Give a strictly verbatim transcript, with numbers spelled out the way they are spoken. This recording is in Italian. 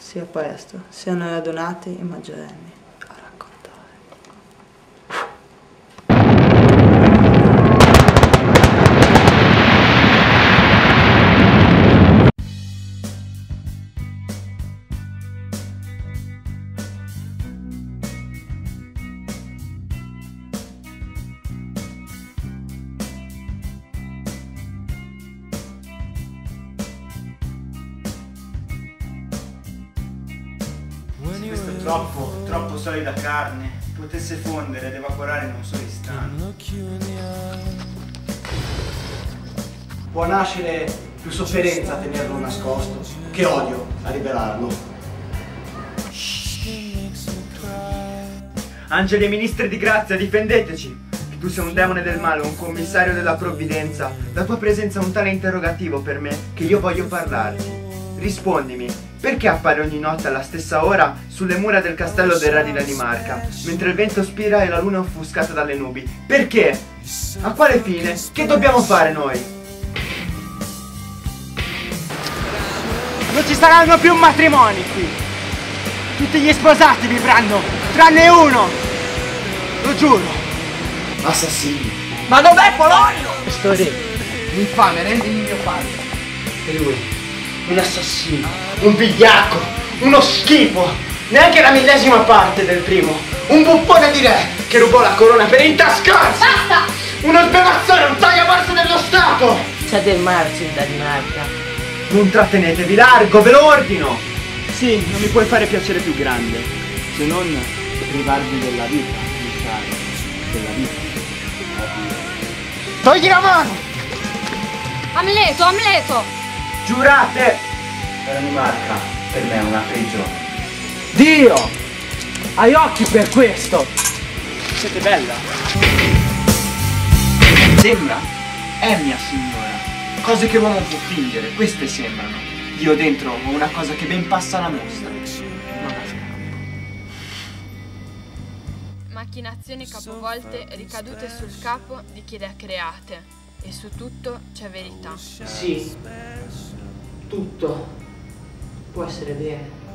sia presto, siano radunati i maggiorenni a raccontare. Se questo troppo, troppo solida carne potesse fondere ed evaporare in un solo istante, può nascere più sofferenza a tenerlo nascosto che odio a liberarlo. angeli e ministri di grazia, difendeteci! Che tu sei un demone del male, un commissario della provvidenza. La tua presenza è un tale interrogativo per me che io voglio parlarti. Rispondimi, perché appare ogni notte alla stessa ora sulle mura del castello del re di Danimarca, mentre il vento spira e la luna è offuscata dalle nubi? Perché? A quale fine? Che dobbiamo fare noi? Non ci saranno più matrimoni qui! Tutti gli sposati vivranno, tranne uno! Lo giuro! Assassini. Ma dov'è Polonio? Questo re, l'infame, rendimi mio padre. E lui, un assassino, un vigliacco, uno schifo, neanche la millesima parte del primo. Un buffone di re che rubò la corona per intascarsi. Basta! Uno sbevazzone, un tagliaborse dello Stato. C'è del marcio in Danimarca. Non trattenetevi, largo, ve lo ordino! Sì, non mi puoi fare piacere più grande, se non privarvi della vita, mi caro, della vita. Togli la mano! Amleto, Amleto! Giurate! La Danimarca per me è una prigione. Dio! Hai occhi per questo! Siete bella? Sembra? È mia signora. Cose che l'uomo può fingere, queste sembrano. Io dentro ho una cosa che ben passa la mostra. Non la scampo. Macchinazioni capovolte ricadute sul capo di chi le ha create. E su tutto c'è verità. Sì, tutto può essere bene.